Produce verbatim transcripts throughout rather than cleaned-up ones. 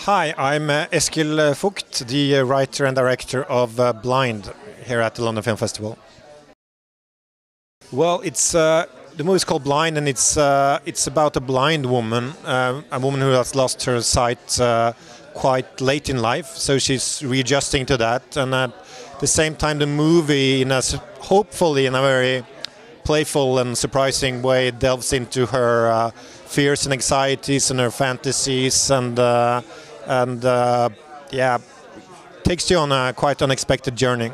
Hi, I'm uh, Eskil Vogt, the uh, writer and director of uh, Blind here at the London Film Festival. Well, it's uh, the movie is called Blind, and it's uh, it's about a blind woman, uh, a woman who has lost her sight uh, quite late in life. So she's readjusting to that, and at the same time, the movie, in a hopefully in a very playful and surprising way, delves into her uh, fears and anxieties and her fantasies, and uh, and uh, yeah, takes you on a quite unexpected journey.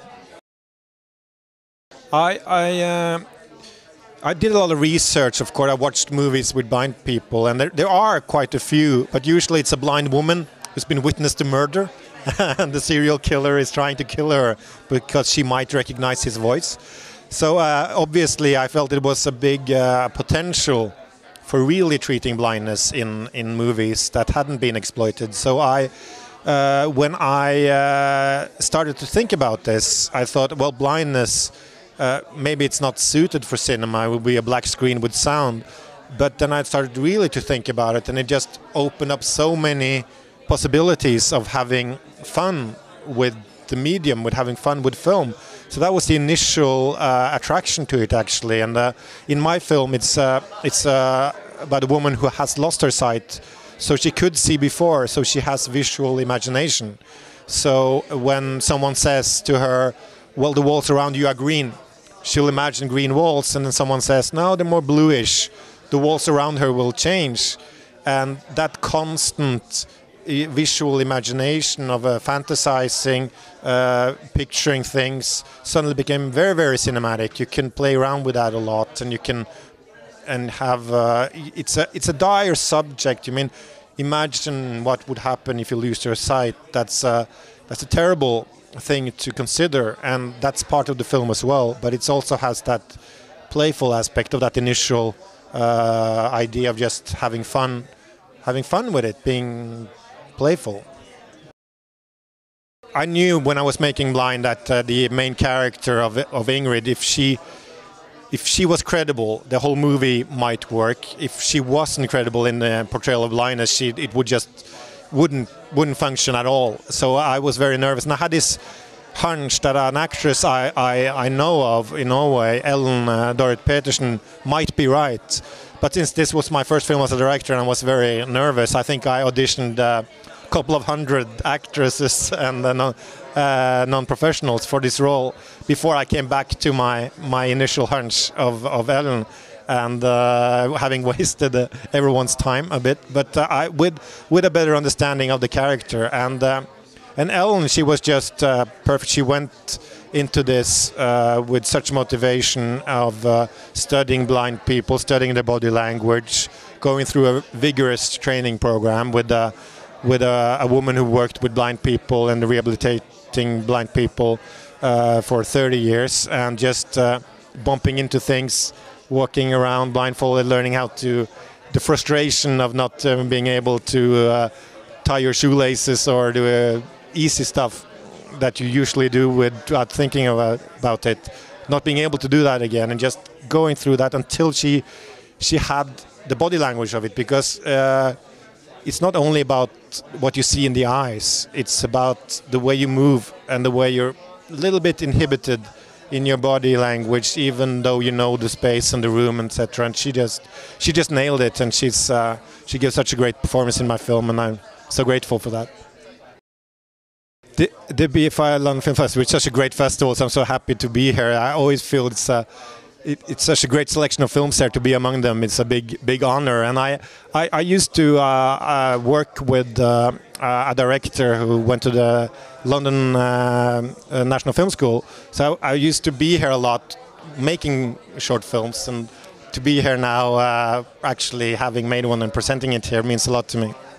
I I uh, I did a lot of research. Of course, I watched movies with blind people, and there there are quite a few. But usually, it's a blind woman who's been witness to murder, and the serial killer is trying to kill her because she might recognize his voice. So uh, obviously, I felt it was a big uh, potential for really treating blindness in in movies that hadn't been exploited. So I. Uh, when I uh, started to think about this, I thought, well, blindness. Uh, maybe it's not suited for cinema, it would be a black screen with sound. But then I started really to think about it, and it just opened up so many possibilities of having fun with the medium, with having fun with film. So that was the initial uh, attraction to it, actually. And uh, in my film, it's, uh, it's uh, about a woman who has lost her sight, so she could see before, so she has visual imagination. So when someone says to her, well, the walls around you are green, she'll imagine green walls, and then someone says, no, they're more bluish. The walls around her will change. And that constant visual imagination of uh, fantasizing, uh, picturing things, suddenly became very, very cinematic. You can play around with that a lot, and you can and have uh, it's a it's a dire subject. You mean, imagine what would happen if you lose your sight. That's uh, that's a terrible thing to consider, and that's part of the film as well, but it also has that playful aspect of that initial uh, idea of just having fun having fun with it, being playful. I knew when I was making Blind that uh, the main character of of Ingrid, if she if she was credible, the whole movie might work. If she wasn't credible in the portrayal of blindness, she it would just wouldn't wouldn't function at all. So I was very nervous, and I had this hunch that an actress I, I, I know of in Norway, Ellen uh, Dorrit Petersen, might be right. But since this was my first film as a director and I was very nervous, I think I auditioned a couple of hundred actresses and uh, non, uh, non-professionals for this role before I came back to my, my initial hunch of, of Ellen. And uh, having wasted uh, everyone's time a bit, but uh, I, with with a better understanding of the character, and uh, and Ellen, she was just uh, perfect. She went into this uh, with such motivation of uh, studying blind people, studying their body language, going through a vigorous training program with a with a, a woman who worked with blind people and rehabilitating blind people uh, for thirty years, and just uh, bumping into things. Walking around blindfolded, learning how to, the frustration of not um, being able to uh, tie your shoelaces or do uh, easy stuff that you usually do without thinking about, about it, not being able to do that again, and just going through that until she she had the body language of it, because uh, it's not only about what you see in the eyes, it's about the way you move and the way you're a little bit inhibited in your body language, even though you know the space and the room, et cetera. And she just, she just nailed it, and she's, uh, she gives such a great performance in my film, and I'm so grateful for that. The, the B F I London Film Festival is such a great festival, so I'm so happy to be here. I always feel it's uh, it, it's such a great selection of films there. To be among them, it's a big, big honor. And I, I, I used to uh, uh, work with uh, a director who went to the London uh, uh, National Film School. So I used to be here a lot, making short films, and to be here now, uh, actually having made one and presenting it here, means a lot to me.